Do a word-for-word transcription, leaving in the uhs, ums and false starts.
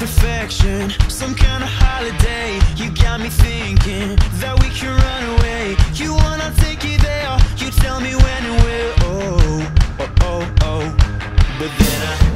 perfection, some kind of holiday. You got me thinking that we can run away. You wanna take you there, you tell me when and where. Oh, oh, oh, oh. But then I